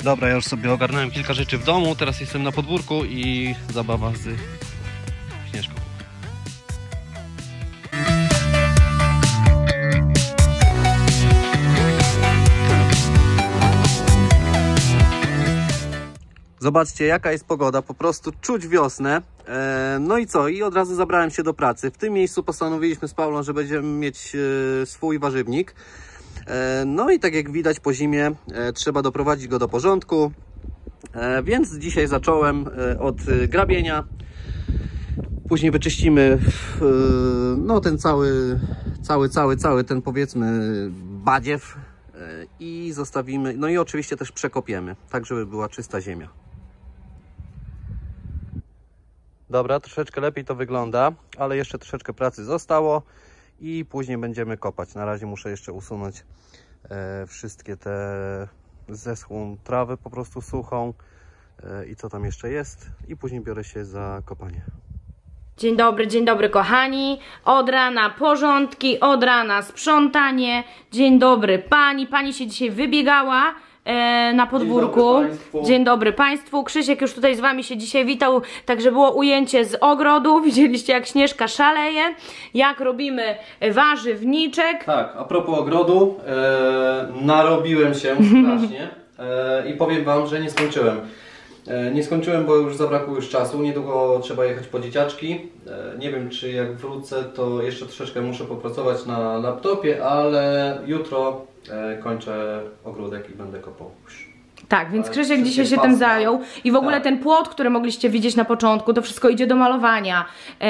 Dobra, ja już sobie ogarnąłem kilka rzeczy w domu, teraz jestem na podwórku i zabawa z Śnieżką. Zobaczcie, jaka jest pogoda, po prostu czuć wiosnę. No i co? I od razu zabrałem się do pracy. W tym miejscu postanowiliśmy z Paulą, że będziemy mieć swój warzywnik. No i tak jak widać po zimie trzeba doprowadzić go do porządku. Więc dzisiaj zacząłem od grabienia. Później wyczyścimy no ten cały ten, powiedzmy, badziew i zostawimy, no i oczywiście też przekopiemy, tak żeby była czysta ziemia. Dobra, troszeczkę lepiej to wygląda, ale jeszcze troszeczkę pracy zostało i później będziemy kopać. Na razie muszę jeszcze usunąć wszystkie te zeschłą trawę po prostu suchą i co tam jeszcze jest, i później biorę się za kopanie. Dzień dobry kochani, od rana porządki, od rana sprzątanie. Dzień dobry pani się dzisiaj wybiegała na podwórku. Dzień dobry Państwu. Krzysiek już tutaj z Wami się dzisiaj witał, także było ujęcie z ogrodu. Widzieliście, jak Śnieżka szaleje, jak robimy warzywniczek. Tak, a propos ogrodu, narobiłem się strasznie i powiem Wam, że nie skończyłem. Nie skończyłem, bo już zabrakło czasu. Niedługo trzeba jechać po dzieciaczki. Nie wiem, czy jak wrócę, to jeszcze troszeczkę muszę popracować na laptopie, ale jutro kończę ogródek i będę kopał. Tak, więc Krzysiek dzisiaj się tym zajął i w ogóle ten płot, który mogliście widzieć na początku, to wszystko idzie do malowania.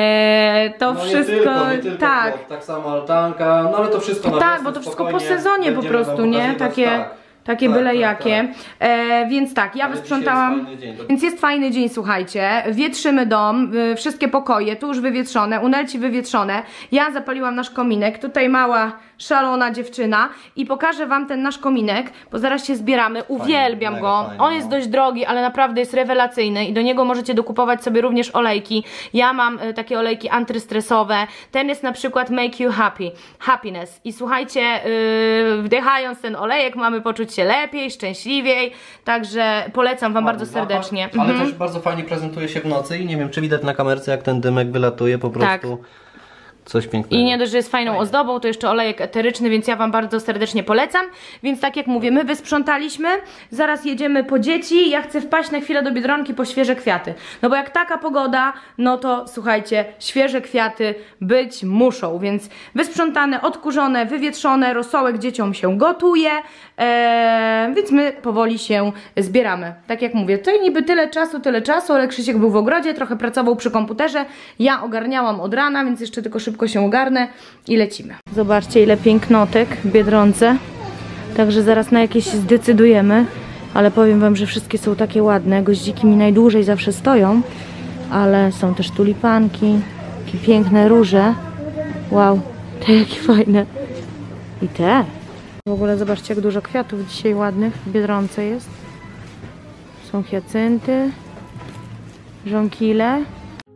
To no wszystko, nie tylko tak. Płot, tak samo altanka, no ale to wszystko na tak, bo to wszystko po sezonie po prostu, nie? Takie byle jakie. Więc tak, ja wysprzątałam. Więc jest fajny dzień, słuchajcie. Wietrzymy dom, wszystkie pokoje, tu już wywietrzone, u Nelci wywietrzone. Ja zapaliłam nasz kominek, tutaj mała, szalona dziewczyna i pokażę Wam ten nasz kominek, bo zaraz się zbieramy. Uwielbiam go. On jest dość drogi, ale naprawdę jest rewelacyjny i do niego możecie dokupować sobie również olejki. Ja mam takie olejki antystresowe. Ten jest na przykład Make You Happy, Happiness. I słuchajcie, wdychając ten olejek mamy poczuć się lepiej, szczęśliwiej, także polecam Wam bardzo serdecznie. Ale też bardzo fajnie prezentuje się w nocy i nie wiem, czy widać na kamerce, jak ten dymek wylatuje po prostu. Tak. Coś pięknego. I nie dość, że jest fajną ozdobą, to jeszcze olejek eteryczny, więc ja Wam bardzo serdecznie polecam. Więc tak jak mówię, my wysprzątaliśmy, zaraz jedziemy po dzieci, ja chcę wpaść na chwilę do Biedronki po świeże kwiaty. No bo jak taka pogoda, no to słuchajcie, świeże kwiaty być muszą, więc wysprzątane, odkurzone, wywietrzone, rosołek dzieciom się gotuje, więc my powoli się zbieramy. Tak jak mówię, to niby tyle czasu, ale Krzysiek był w ogrodzie, trochę pracował przy komputerze, ja ogarniałam od rana, więc jeszcze tylko szybko się ogarnę i lecimy. Zobaczcie, ile pięknotek w Biedronce. Także zaraz na jakieś zdecydujemy. Ale powiem Wam, że wszystkie są takie ładne. Goździki mi najdłużej zawsze stoją. Ale są też tulipanki. Takie piękne róże. Wow, te jakie fajne. I te. W ogóle zobaczcie, jak dużo kwiatów dzisiaj ładnych w Biedronce jest. Są hiacynty. Żonkile.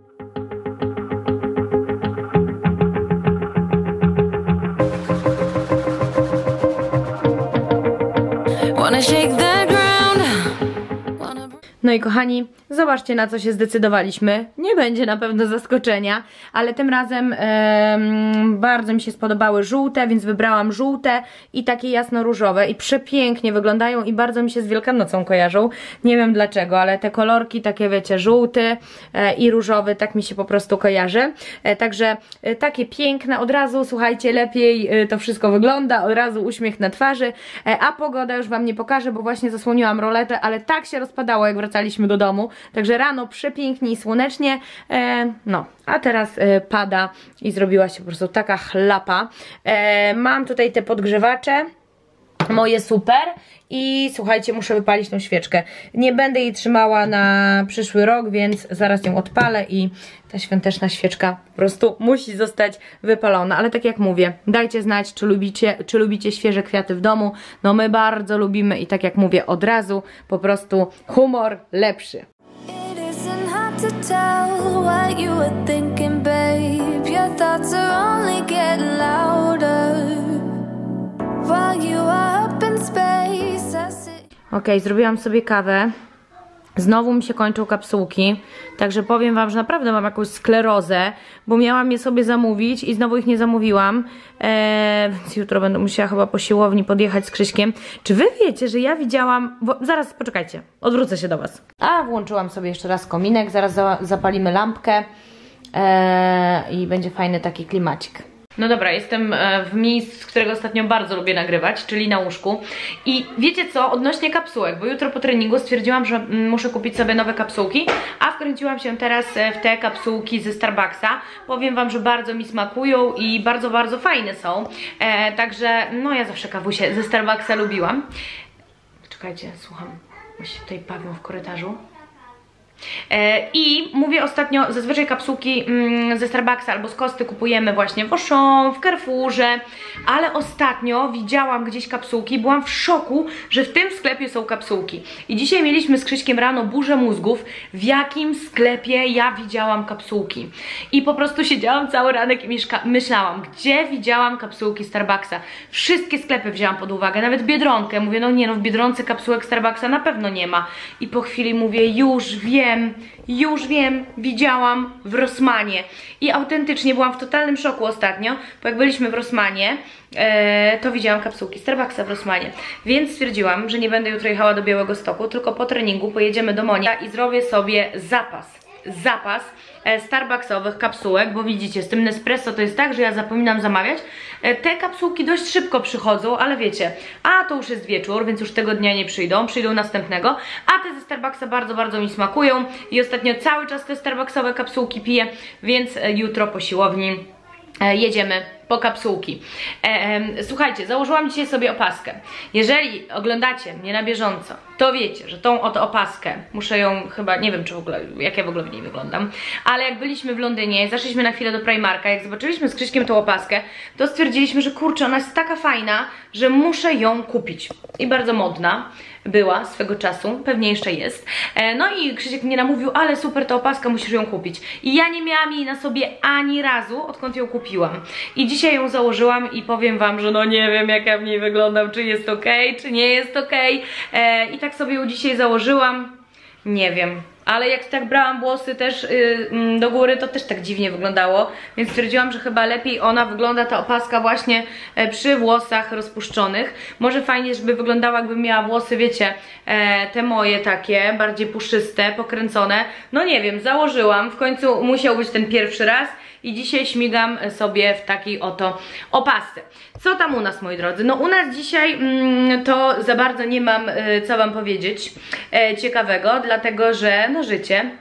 No i kochani, zobaczcie, na co się zdecydowaliśmy. Nie będzie na pewno zaskoczenia, ale tym razem bardzo mi się spodobały żółte, więc wybrałam żółte i takie jasno-różowe i przepięknie wyglądają i bardzo mi się z Wielkanocą kojarzą. Nie wiem dlaczego, ale te kolorki takie, wiecie, żółty i różowy, tak mi się po prostu kojarzy. Także takie piękne, od razu, słuchajcie, lepiej to wszystko wygląda, od razu uśmiech na twarzy, a pogoda już Wam nie pokażę, bo właśnie zasłoniłam roletę, ale tak się rozpadało, jak wracaliśmy do domu. Także rano przepięknie i słonecznie, no, a teraz pada i zrobiła się po prostu taka chlapa. Mam tutaj te podgrzewacze, moje super i słuchajcie, muszę wypalić tą świeczkę. Nie będę jej trzymała na przyszły rok, więc zaraz ją odpalę i ta świąteczna świeczka po prostu musi zostać wypalona. Ale tak jak mówię, dajcie znać, czy lubicie świeże kwiaty w domu. No my bardzo lubimy i tak jak mówię, od razu po prostu humor lepszy. Ok, zrobiłam sobie kawę. Znowu mi się kończą kapsułki, także powiem wam, że naprawdę mam jakąś sklerozę, bo miałam je sobie zamówić i znowu ich nie zamówiłam, więc jutro będę musiała chyba po siłowni podjechać z Krzyśkiem. Czy wy wiecie, że ja widziałam... Zaraz, poczekajcie, odwrócę się do was. A, włączyłam sobie jeszcze raz kominek, zaraz zapalimy lampkę i będzie fajny taki klimacik. No dobra, jestem w miejscu, z którego ostatnio bardzo lubię nagrywać, czyli na łóżku. I wiecie co, odnośnie kapsułek, bo jutro po treningu stwierdziłam, że muszę kupić sobie nowe kapsułki, a wkręciłam się teraz w te kapsułki ze Starbucksa. Powiem wam, że bardzo mi smakują i bardzo, bardzo fajne są. Także, no ja zawsze kawusie ze Starbucksa lubiłam. Czekajcie, słucham, bo się tutaj bawią w korytarzu. I mówię ostatnio, zazwyczaj kapsułki ze Starbucksa albo z Kosty kupujemy właśnie w Auchan, w Carrefourze, ale ostatnio widziałam gdzieś kapsułki, byłam w szoku, że w tym sklepie są kapsułki. I dzisiaj mieliśmy z Krzyśkiem rano burzę mózgów, w jakim sklepie ja widziałam kapsułki. I po prostu siedziałam cały ranek i myślałam, gdzie widziałam kapsułki Starbucksa. Wszystkie sklepy wzięłam pod uwagę, nawet Biedronkę. Mówię, no nie no, w Biedronce kapsułek Starbucksa na pewno nie ma. I po chwili mówię, już wiem, widziałam w Rossmanie. I autentycznie byłam w totalnym szoku ostatnio, bo jak byliśmy w Rossmanie, to widziałam kapsułki Starbucksa w Rossmanie. Więc stwierdziłam, że nie będę jutro jechała do Białegostoku, tylko po treningu pojedziemy do Monia i zrobię sobie zapas starbucksowych kapsułek, bo widzicie, z tym Nespresso to jest tak, że ja zapominam zamawiać. Te kapsułki dość szybko przychodzą, ale wiecie, a to już jest wieczór, więc już tego dnia nie przyjdą następnego, a te ze Starbucksa bardzo, bardzo mi smakują i ostatnio cały czas te starbucksowe kapsułki piję, więc jutro po siłowni jedziemy po kapsułki. Słuchajcie, założyłam dzisiaj sobie opaskę. Jeżeli oglądacie mnie na bieżąco, to wiecie, że tą oto opaskę, muszę ją chyba, nie wiem czy w ogóle, jak ja w ogóle w niej wyglądam, ale jak byliśmy w Londynie, zaszliśmy na chwilę do Primarka, jak zobaczyliśmy z Krzyśkiem tą opaskę, to stwierdziliśmy, że kurczę, ona jest taka fajna, że muszę ją kupić. I bardzo modna była swego czasu, pewnie jeszcze jest. No i Krzysiek mnie namówił, ale super ta opaska, musisz ją kupić. I ja nie miałam jej na sobie ani razu, odkąd ją kupiłam. I dzisiaj ją założyłam i powiem wam, że no nie wiem jak ja w niej wyglądam, czy jest ok, czy nie jest ok. I tak sobie ją dzisiaj założyłam, nie wiem. Ale jak tak brałam włosy też do góry, to też tak dziwnie wyglądało. Więc stwierdziłam, że chyba lepiej ona wygląda, ta opaska właśnie przy włosach rozpuszczonych. Może fajnie, żeby wyglądała, jakbym miała włosy, wiecie, te moje takie, bardziej puszyste, pokręcone. No nie wiem, założyłam, w końcu musiał być ten pierwszy raz. I dzisiaj śmigam sobie w takiej oto opasce. Co tam u nas, moi drodzy? No u nas dzisiaj to za bardzo nie mam co wam powiedzieć ciekawego, dlatego że no życie.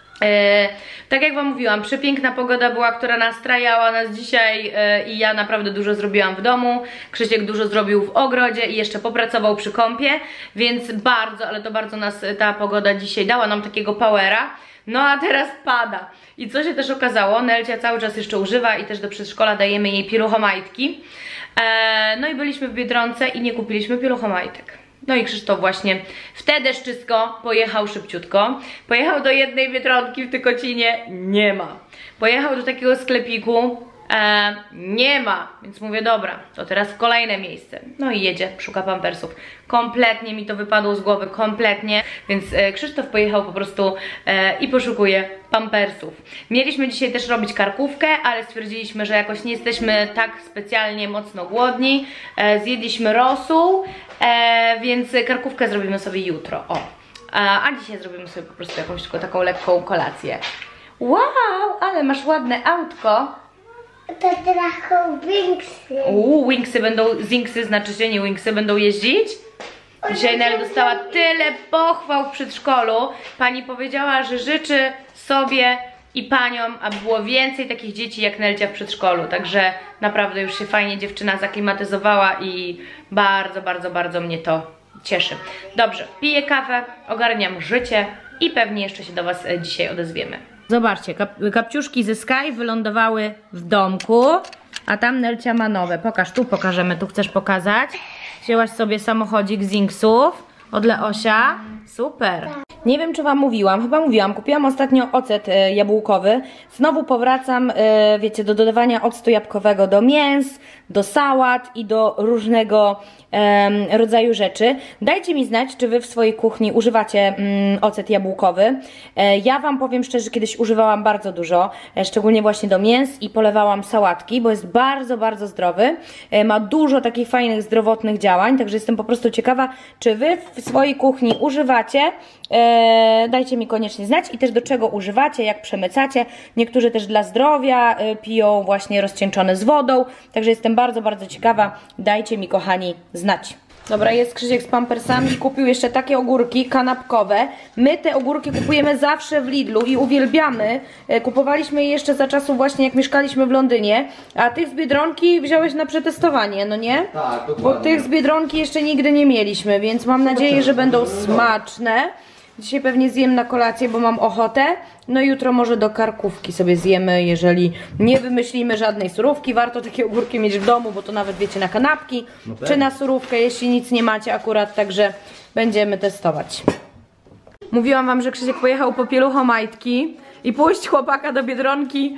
Tak jak wam mówiłam, przepiękna pogoda była, która nastrajała nas dzisiaj i ja naprawdę dużo zrobiłam w domu. Krzysiek dużo zrobił w ogrodzie i jeszcze popracował przy kąpie, więc bardzo, ale to bardzo nas ta pogoda dzisiaj dała nam takiego powera. No a teraz pada. I co się też okazało, Nelcia cały czas jeszcze używa i też do przedszkola dajemy jej pieluchomajtki. No i byliśmy w Biedronce i nie kupiliśmy pieluchomajtek. No i Krzysztof właśnie w te deszczysko pojechał szybciutko. Pojechał do jednej Biedronki w Tykocinie, nie ma. Pojechał do takiego sklepiku, nie ma, więc mówię dobra, to teraz w kolejne miejsce. No i jedzie, szuka pampersów. Kompletnie mi to wypadło z głowy, kompletnie, więc Krzysztof pojechał po prostu i poszukuje pampersów. Mieliśmy dzisiaj też robić karkówkę, ale stwierdziliśmy, że jakoś nie jesteśmy tak specjalnie mocno głodni. Zjedliśmy rosół, więc karkówkę zrobimy sobie jutro, o. A dzisiaj zrobimy sobie po prostu jakąś tylko taką lekką kolację. Wow, ale masz ładne autko. To trochę Winksy. Winksy będą, Zinksy znaczy się, nie Winksy będą jeździć? Dzisiaj Nel dostała tyle pochwał w przedszkolu. Pani powiedziała, że życzy sobie i paniom, aby było więcej takich dzieci jak Nelcia w przedszkolu. Także naprawdę już się fajnie dziewczyna zaklimatyzowała i bardzo, bardzo, bardzo mnie to cieszy. Dobrze, piję kawę, ogarniam życie i pewnie jeszcze się do was dzisiaj odezwiemy. Zobaczcie, kapciuszki ze Sky wylądowały w domku, a tam Nelcia ma nowe. Pokaż, tu pokażemy, tu chcesz pokazać. Wzięłaś sobie samochodzik Zinksów od Leosia. Super. Nie wiem, czy Wam mówiłam, chyba mówiłam, kupiłam ostatnio ocet jabłkowy. Znowu powracam, wiecie, do dodawania octu jabłkowego do mięs, do sałat i do różnego rodzaju rzeczy. Dajcie mi znać, czy Wy w swojej kuchni używacie ocet jabłkowy. Ja Wam powiem szczerze, że kiedyś używałam bardzo dużo, szczególnie właśnie do mięs i polewałam sałatki, bo jest bardzo, bardzo zdrowy. Ma dużo takich fajnych, zdrowotnych działań, także jestem po prostu ciekawa, czy Wy w swojej kuchni używacie. Dajcie mi koniecznie znać i też do czego używacie, jak przemycacie. Niektórzy też dla zdrowia piją właśnie rozcieńczone z wodą, także jestem bardzo, bardzo ciekawa. Dajcie mi, kochani, znać. Dobra, jest Krzysiek z pampersami, kupił jeszcze takie ogórki kanapkowe. My te ogórki kupujemy zawsze w Lidlu i uwielbiamy. Kupowaliśmy je jeszcze za czasów właśnie jak mieszkaliśmy w Londynie. A tych z Biedronki wziąłeś na przetestowanie, no nie? Tak, dokładnie. Bo tych z Biedronki jeszcze nigdy nie mieliśmy, więc mam nadzieję, że będą smaczne. Dzisiaj pewnie zjem na kolację, bo mam ochotę. No i jutro może do karkówki sobie zjemy, jeżeli nie wymyślimy żadnej surówki. Warto takie ogórki mieć w domu, bo to nawet wiecie na kanapki, czy na surówkę, jeśli nic nie macie akurat, także będziemy testować. Mówiłam Wam, że Krzysiek pojechał po pieluchomajtki i pójść chłopaka do Biedronki,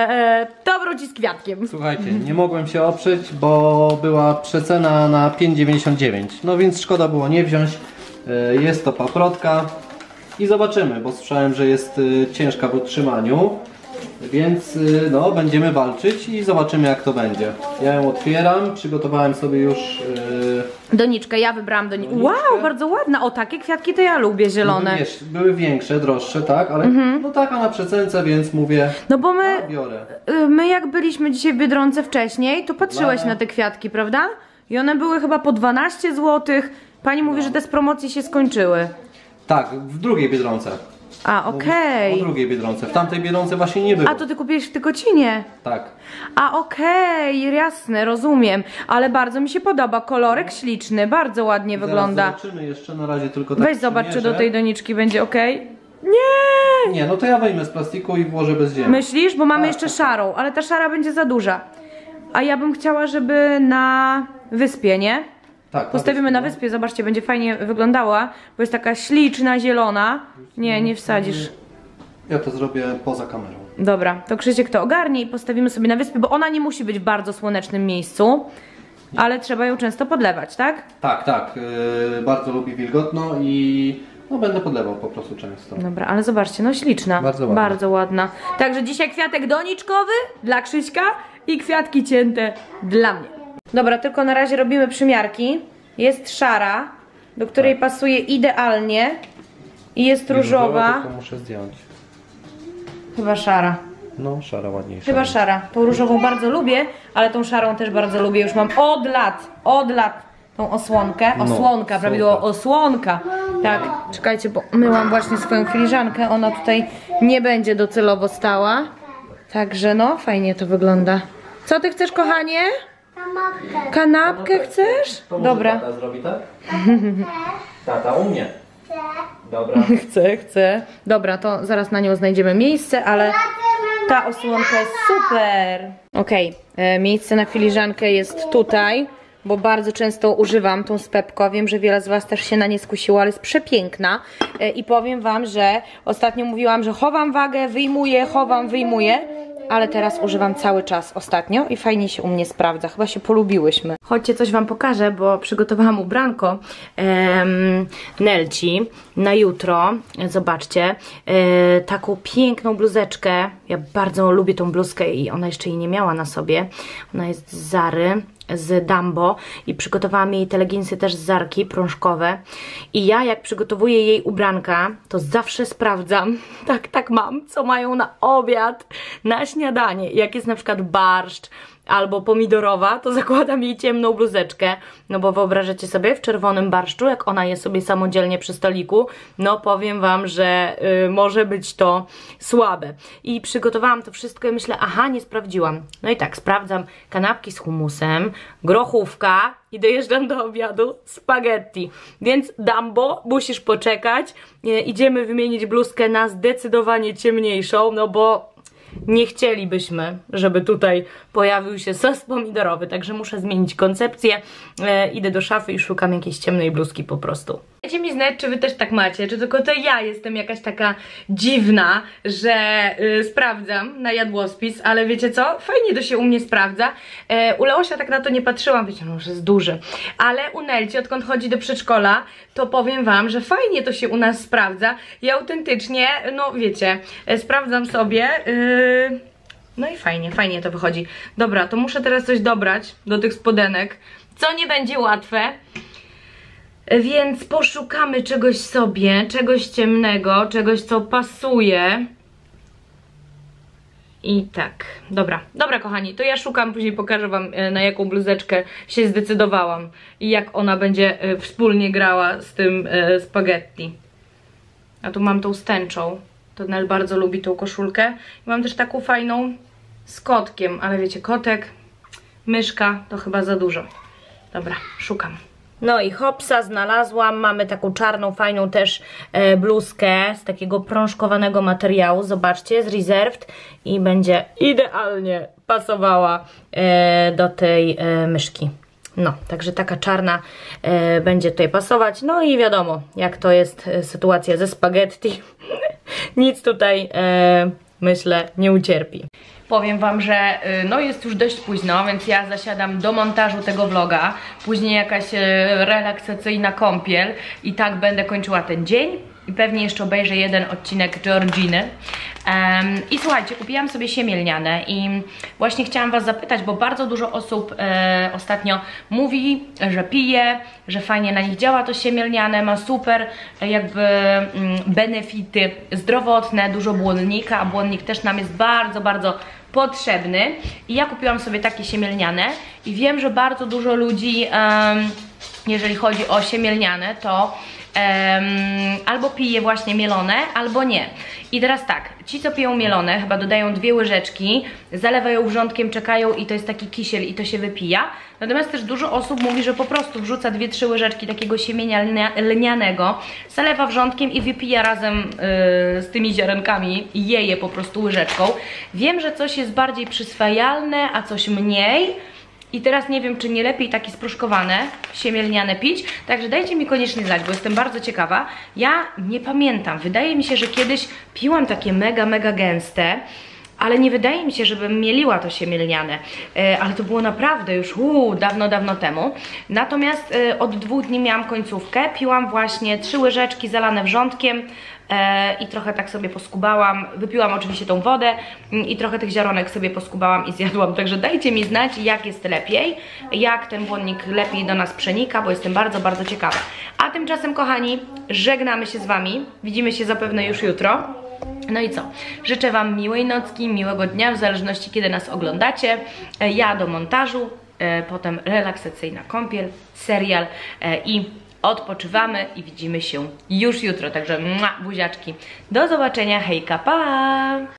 to wróci z kwiatkiem. Słuchajcie, nie mogłem się oprzeć, bo była przecena na 5,99. No więc szkoda było nie wziąć. Jest to paprotka i zobaczymy, bo słyszałem, że jest ciężka w utrzymaniu, więc no, będziemy walczyć i zobaczymy, jak to będzie. Ja ją otwieram, przygotowałem sobie już doniczkę, ja wybrałam doniczkę. Wow, bardzo ładna. O, takie kwiatki to ja lubię, zielone. No, wiesz, były większe, droższe, tak, ale no taka na przecence, więc mówię, no bo my, biorę. My jak byliśmy dzisiaj w Biedronce wcześniej, to patrzyłeś na te kwiatki, prawda? I one były chyba po 12 zł. Pani mówi, że te z promocji się skończyły. Tak, w drugiej Biedronce. A, okej. W drugiej Biedronce. W tamtej Biedronce właśnie nie było. A to ty kupiłeś w Tykocinie? Tak. A, okej, jasne, rozumiem. Ale bardzo mi się podoba. Kolorek śliczny, bardzo ładnie wygląda. Zobaczymy jeszcze, na razie tylko tak Weź zobacz, czy do tej doniczki będzie okej. Nie! Nie, no to ja wyjmę z plastiku i włożę bez ziemi. Myślisz? Bo mamy jeszcze szarą, ale ta szara będzie za duża. A ja bym chciała, żeby na wyspie, nie? Tak, postawimy na wyspie, zobaczcie, będzie fajnie wyglądała, bo jest taka śliczna, zielona. Nie, nie wsadzisz. Ja to zrobię poza kamerą. Dobra, to Krzysiek to ogarnie i postawimy sobie na wyspie, bo ona nie musi być w bardzo słonecznym miejscu, ale trzeba ją często podlewać, tak? Tak, tak. Bardzo lubi wilgotno i no będę podlewał po prostu często. Dobra, ale zobaczcie, no śliczna. Bardzo ładna. Bardzo ładna. Także dzisiaj kwiatek doniczkowy dla Krzyśka i kwiatki cięte dla mnie. Dobra, tylko na razie robimy przymiarki. Jest szara, do której pasuje idealnie. I jest różowa. Tylko muszę zdjąć. Chyba szara. No, szara ładniejsza. Chyba szara. Tą różową bardzo lubię, ale tą szarą też bardzo lubię. Już mam od lat tą osłonkę. Osłonka, No, prawidłowo osłonka. Tak, czekajcie, bo myłam właśnie swoją filiżankę. Ona tutaj nie będzie docelowo stała. Także no, fajnie to wygląda. Co ty chcesz, kochanie? Kanapkę. Kanapkę chcesz? To może Dobra. tata zrobi, tak? Tata u mnie. Dobra. Chcę. Dobra, to zaraz na nią znajdziemy miejsce, ale ta osłonka jest super. Okej, miejsce na filiżankę jest tutaj, bo bardzo często używam tą z Pepko. Wiem, że wiele z Was też się na nie skusiło, ale jest przepiękna. I powiem Wam, że ostatnio mówiłam, że chowam wagę, wyjmuję, chowam, wyjmuję. Ale teraz używam cały czas ostatnio i fajnie się u mnie sprawdza. Chyba się polubiłyśmy. Chodźcie, coś Wam pokażę, bo przygotowałam ubranko Nelci na jutro. Zobaczcie, taką piękną bluzeczkę. Ja bardzo lubię tą bluzkę i ona jeszcze jej nie miała na sobie. Ona jest z Zary, z Dumbo i przygotowałam jej te leginsy też z Zarki, prążkowe. I ja jak przygotowuję jej ubranka, to zawsze sprawdzam, tak mam, co mają na obiad, na śniadanie. Jak jest na przykład barszcz albo pomidorowa, to zakładam jej ciemną bluzeczkę, no bo wyobrażacie sobie w czerwonym barszczu, jak ona je sobie samodzielnie przy stoliku, no powiem Wam, że może być to słabe. I przygotowałam to wszystko i myślę, aha, nie sprawdziłam. No i tak, sprawdzam kanapki z hummusem, grochówka i dojeżdżam do obiadu spaghetti. Więc Dumbo, musisz poczekać, idziemy wymienić bluzkę na zdecydowanie ciemniejszą, no bo nie chcielibyśmy, żeby tutaj pojawił się sos pomidorowy, także muszę zmienić koncepcję. Idę do szafy i szukam jakiejś ciemnej bluzki po prostu. Dajcie mi znać, czy wy też tak macie, czy tylko to ja jestem jakaś taka dziwna, że sprawdzam na jadłospis, ale wiecie co? Fajnie to się u mnie sprawdza. U Leosia tak na to nie patrzyłam, wiecie, no, że jest duży. Ale u Nelci, odkąd chodzi do przedszkola, to powiem wam, że fajnie to się u nas sprawdza. Ja autentycznie, no wiecie, sprawdzam sobie... No i fajnie to wychodzi. Dobra, to muszę teraz coś dobrać do tych spodenek, co nie będzie łatwe. Więc poszukamy czegoś sobie, czegoś ciemnego, czegoś co pasuje. I tak, dobra kochani, to ja szukam, później pokażę wam, na jaką bluzeczkę się zdecydowałam i jak ona będzie wspólnie grała z tym spaghetti. A tu mam tą z tęczą, to Nel bardzo lubi tą koszulkę. I mam też taką fajną z kotkiem, ale wiecie, kotek, myszka to chyba za dużo. Dobra, szukam. No i hopsa, znalazłam, mamy taką czarną, fajną też bluzkę z takiego prążkowanego materiału, zobaczcie, z Reserved i będzie idealnie pasowała do tej myszki. No, także taka czarna będzie tutaj pasować, no i wiadomo, jak to jest sytuacja ze spaghetti, nic tutaj myślę nie ucierpi. Powiem wam, że no jest już dość późno, więc ja zasiadam do montażu tego vloga, później jakaś relaksacyjna kąpiel i tak będę kończyła ten dzień i pewnie jeszcze obejrzę jeden odcinek Georginy. I słuchajcie, kupiłam sobie siemię lniane i właśnie chciałam was zapytać, bo bardzo dużo osób ostatnio mówi, że pije, że fajnie na nich działa to siemię lniane, ma super jakby benefity zdrowotne, dużo błonnika, a błonnik też nam jest bardzo potrzebny. I ja kupiłam sobie takie siemię lniane i wiem, że bardzo dużo ludzi, jeżeli chodzi o siemię lniane, to albo pije właśnie mielone, albo nie. I teraz tak, ci co piją mielone chyba dodają 2 łyżeczki, zalewają wrzątkiem, czekają i to jest taki kisiel i to się wypija. Natomiast też dużo osób mówi, że po prostu wrzuca 2-3 łyżeczki takiego siemienia lnianego, zalewa wrzątkiem i wypija razem z tymi ziarenkami i je po prostu łyżeczką. Wiem, że coś jest bardziej przyswajalne, a coś mniej. I teraz nie wiem, czy nie lepiej takie sproszkowane siemię lniane pić, także dajcie mi koniecznie znać, bo jestem bardzo ciekawa. Ja nie pamiętam, wydaje mi się, że kiedyś piłam takie mega gęste, ale nie wydaje mi się, żebym mieliła to siemię lniane, ale to było naprawdę już dawno temu. Natomiast od 2 dni miałam końcówkę, piłam właśnie 3 łyżeczki zalane wrzątkiem, i trochę tak sobie poskubałam, wypiłam oczywiście tą wodę i trochę tych ziaronek sobie poskubałam i zjadłam, także dajcie mi znać, jak jest lepiej, jak ten błonnik lepiej do nas przenika, bo jestem bardzo ciekawa. A tymczasem, kochani, żegnamy się z wami, widzimy się zapewne już jutro. No i co? Życzę wam miłej nocki, miłego dnia, w zależności kiedy nas oglądacie. Ja do montażu, potem relaksacyjna kąpiel, serial i odpoczywamy i widzimy się już jutro. Także buziaczki. Do zobaczenia, hejka, pa!